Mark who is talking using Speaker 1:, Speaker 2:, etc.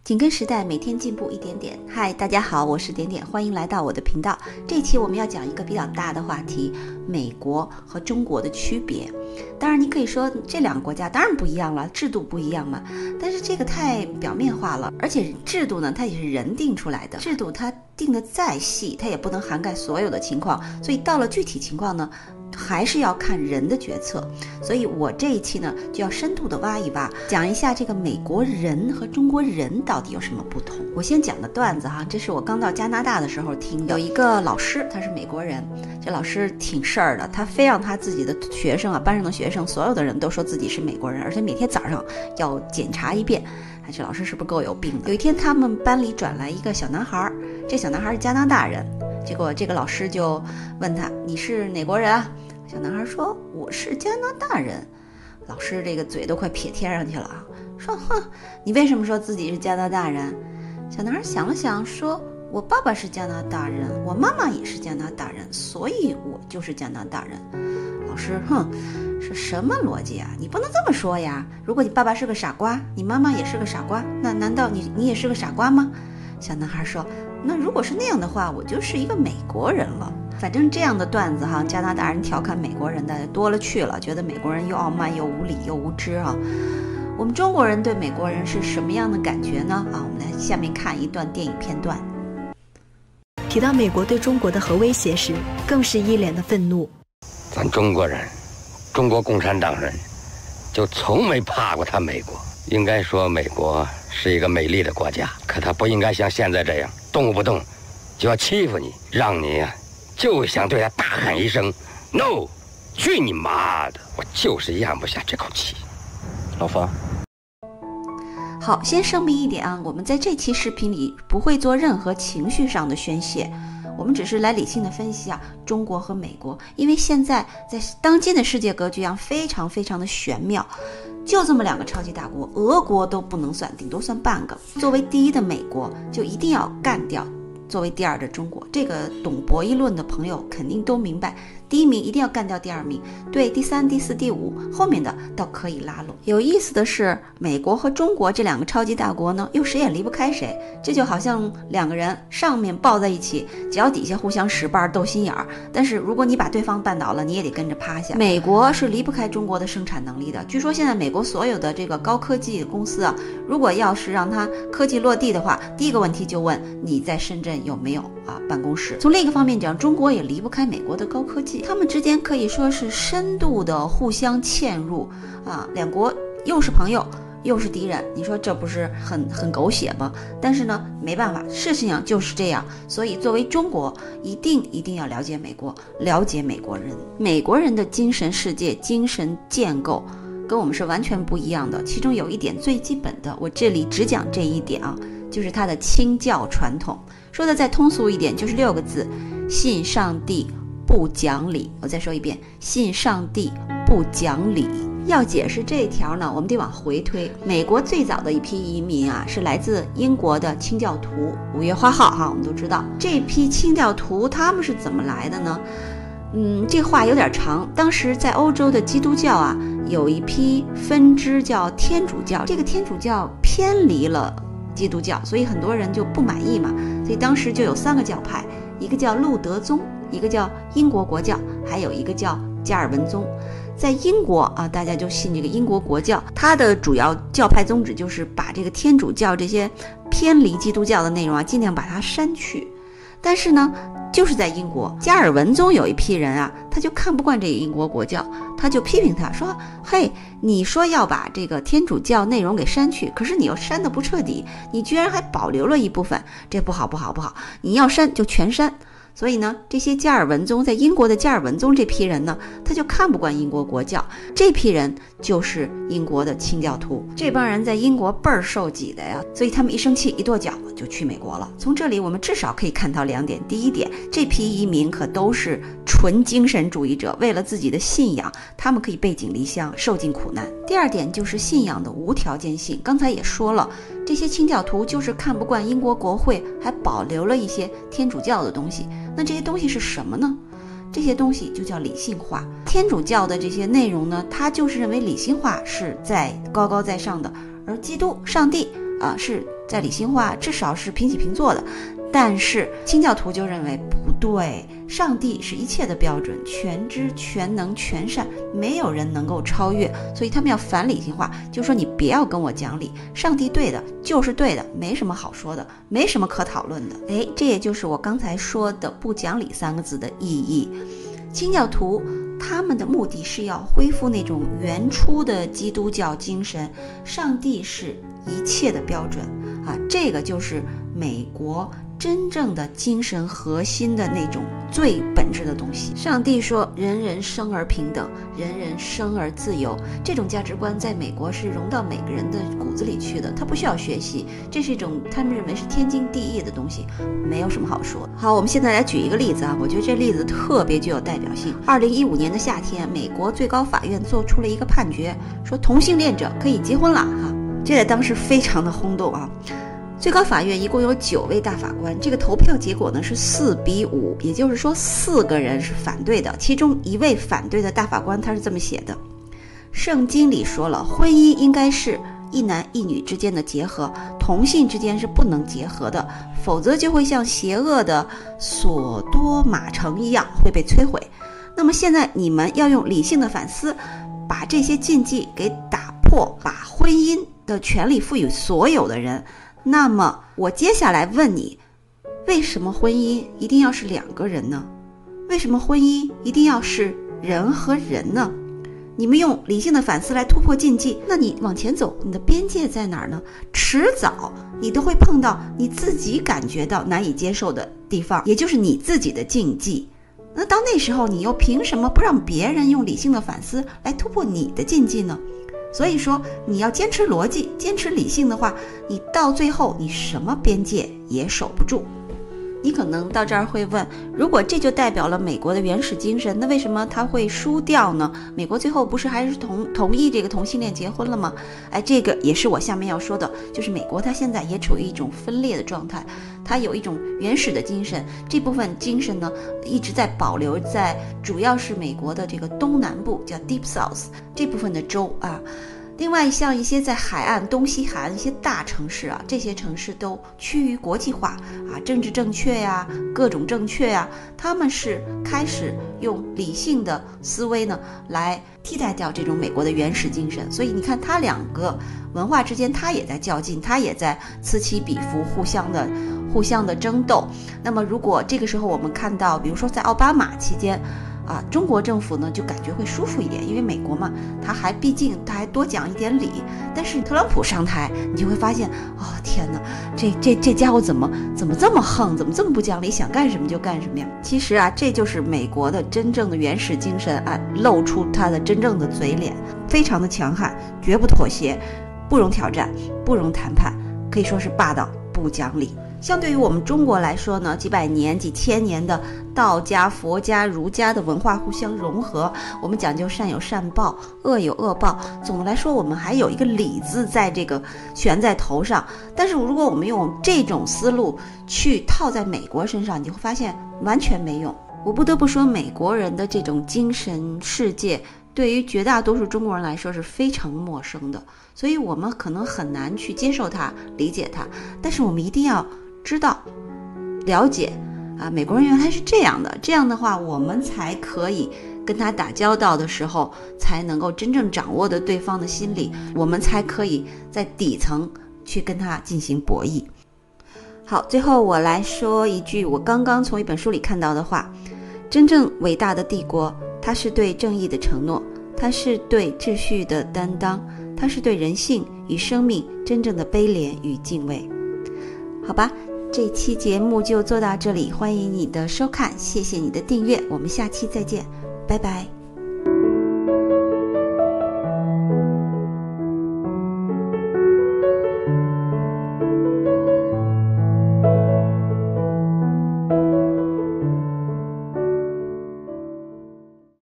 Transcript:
Speaker 1: 紧跟时代，每天进步一点点。嗨，大家好，我是点点，欢迎来到我的频道。这一期我们要讲一个比较大的话题，美国和中国的区别。当然你可以说这两个国家当然不一样了，制度不一样嘛，但是这个太表面化了，而且制度呢它也是人定出来的，制度它定的再细它也不能涵盖所有的情况，所以到了具体情况呢还是要看人的决策。所以我这一期呢就要深度的挖一挖，讲一下这个美国人和中国人到底有什么不同。我先讲个段子哈，这是我刚到加拿大的时候听的。有一个老师他是美国人，这老师挺事儿的，他非让他自己的学生啊，班上的学生所有的人都说自己是美国人，而且每天早上要检查一遍。这老师是不是够有病的？有一天他们班里转来一个小男孩，这小男孩是加拿大人，结果这个老师就问他，你是哪国人啊？小男孩说，我是加拿大人。老师这个嘴都快撇天上去了啊，说，哼，你为什么说自己是加拿大人？小男孩想了想说，我爸爸是加拿大人，我妈妈也是加拿大人，所以我就是加拿大人。老师，哼，是什么逻辑啊？你不能这么说呀，如果你爸爸是个傻瓜，你妈妈也是个傻瓜，那难道你也是个傻瓜吗？小男孩说，那如果是那样的话，我就是一个美国人了。反正这样的段子哈，加拿大人调侃美国人的多了去了，觉得美国人又傲慢又无理又无知啊。我们中国人对美国人是什么样的感觉呢？啊，我们来下面看一段电影片段。
Speaker 2: 提到美国对中国的核威胁时，更是一脸的愤怒。
Speaker 3: 咱中国人，中国共产党人，就从没怕过他美国。应该说，美国是一个美丽的国家，可他不应该像现在这样，动不动就要欺负你，让你呀就想对他大喊一声 “no”， 去你妈的！我就是咽不下这口气。老方，
Speaker 1: 好，先声明一点啊，我们在这期视频里不会做任何情绪上的宣泄，我们只是来理性的分析啊中国和美国，因为现在在当今的世界格局上非常非常的玄妙，就这么两个超级大国，俄国都不能算，顶多算半个。作为第一的美国就一定要干掉作为第二的中国，这个懂博弈论的朋友肯定都明白，第一名一定要干掉第二名，对第三、第四、第五后面的倒可以拉拢。有意思的是，美国和中国这两个超级大国呢，又谁也离不开谁，这就好像两个人上面抱在一起，脚底下互相使绊斗心眼儿，但是如果你把对方绊倒了，你也得跟着趴下。美国是离不开中国的生产能力的，据说现在美国所有的这个高科技公司啊，如果要是让它科技落地的话，第一个问题就问你在深圳有没有办公室。从另一个方面讲，中国也离不开美国的高科技，他们之间可以说是深度的互相嵌入啊，两国又是朋友又是敌人，你说这不是很狗血吗？但是呢没办法，事情上就是这样，所以作为中国一定要了解美国，了解美国人。美国人的精神世界、精神建构跟我们是完全不一样的，其中有一点最基本的，我这里只讲这一点啊，就是他的清教传统。说的再通俗一点，就是6个字：信上帝不讲理。我再说一遍，信上帝不讲理。要解释这一条呢，我们得往回推。美国最早的一批移民啊，是来自英国的清教徒，5月花号哈，我们都知道这批清教徒他们是怎么来的呢？这话有点长。当时在欧洲的基督教啊，有一批分支叫天主教，这个天主教偏离了基督教，所以很多人就不满意嘛，所以当时就有3个教派，一个叫路德宗，一个叫英国国教，还有一个叫加尔文宗。在英国啊，大家就信这个英国国教，它的主要教派宗旨就是把这个天主教这些偏离基督教的内容啊，尽量把它删去。但是呢，就是在英国，加尔文宗有一批人啊，他就看不惯这个英国国教，他就批评他说，嘿，你说要把这个天主教内容给删去，可是你又删得不彻底，你居然还保留了一部分，这不好，你要删就全删。所以呢，这些加尔文宗在英国的加尔文宗这批人呢，他就看不惯英国国教，这批人就是英国的清教徒。这帮人在英国倍儿受挤的呀，所以他们一生气一跺脚就去美国了。从这里我们至少可以看到2点。第一点，这批移民可都是纯精神主义者，为了自己的信仰，他们可以背井离乡，受尽苦难。第2点就是信仰的无条件性。刚才也说了，这些清教徒就是看不惯英国国会还保留了一些天主教的东西。那这些东西是什么呢？这些东西就叫理性化。天主教的这些内容呢，它就是认为理性化是高高在上的，而基督、上帝是在理性化，至少是平起平坐的。但是清教徒就认为不对，上帝是一切的标准，全知全能全善，没有人能够超越，所以他们要反理性化，就说你别要跟我讲理，上帝对的就是对的，没什么好说的，没什么可讨论的。这也就是我刚才说的不讲理3个字的意义。清教徒他们的目的是要恢复那种原初的基督教精神，上帝是一切的标准这个就是美国真正的精神核心的那种最本质的东西。上帝说人人生而平等，人人生而自由，这种价值观在美国是融到每个人的骨子里去的，他不需要学习，这是一种他们认为是天经地义的东西，没有什么好说的。好，我们现在来举一个例子我觉得这例子特别具有代表性。2015年的夏天，美国最高法院做出了一个判决，说同性恋者可以结婚了这在当时非常的轰动最高法院一共有9位大法官，这个投票结果呢是4比5，也就是说4个人是反对的，其中1位反对的大法官他是这么写的：圣经里说了，婚姻应该是一男一女之间的结合，同性之间是不能结合的，否则就会像邪恶的索多玛城一样会被摧毁。那么现在你们要用理性的反思，把这些禁忌给打破，把婚姻的权利赋予所有的人。那么我接下来问你，为什么婚姻一定要是2个人呢？为什么婚姻一定要是人和人呢？你们用理性的反思来突破禁忌，那你往前走，你的边界在哪儿呢？迟早你都会碰到你自己感觉到难以接受的地方，也就是你自己的禁忌。那到那时候，你又凭什么不让别人用理性的反思来突破你的禁忌呢？所以说你要坚持逻辑，坚持理性的话，你到最后你什么边界也守不住。你可能到这儿会问，如果这就代表了美国的原始精神，那为什么它会输掉呢？美国最后不是还是同意这个同性恋结婚了吗？这个也是我下面要说的，就是美国它现在也处于一种分裂的状态，它有一种原始的精神，这部分精神呢一直在保留在主要是美国的这个东南部，叫 Deep South 这部分的州另外像一些在海岸东西海岸一些大城市这些城市都趋于国际化政治正确各种正确他们是开始用理性的思维呢来替代掉这种美国的原始精神。所以你看它2个文化之间它也在较劲，它也在此起彼伏，互相的争斗。那么如果这个时候我们看到比如说在奥巴马期间中国政府呢就感觉会舒服一点，因为美国嘛，毕竟他还多讲一点理。但是特朗普上台，你就会发现，天哪，这家伙怎么这么横，怎么这么不讲理，想干什么就干什么呀？其实这就是美国的真正的原始精神露出他的真正的嘴脸，非常的强悍，绝不妥协，不容挑战，不容谈判，可以说是霸道不讲理。相对于我们中国来说呢，几百年几千年的道家佛家儒家的文化互相融合，我们讲究善有善报，恶有恶报，总的来说我们还有一个理字在这个悬在头上。但是如果我们用这种思路去套在美国身上，你会发现完全没用。我不得不说，美国人的这种精神世界对于绝大多数中国人来说是非常陌生的，所以我们可能很难去接受它，理解它。但是我们一定要知道了解美国人原来是这样的，这样的话我们才可以跟他打交道的时候才能够真正掌握的对方的心理，我们才可以在底层去跟他进行博弈。好，最后我来说一句我刚刚从一本书里看到的话，真正伟大的帝国，它是对正义的承诺，它是对秩序的担当，它是对人性与生命真正的悲怜与敬畏。好吧，这期节目就做到这里，欢迎你的收看，谢谢你的订阅，我们下期再见，拜拜。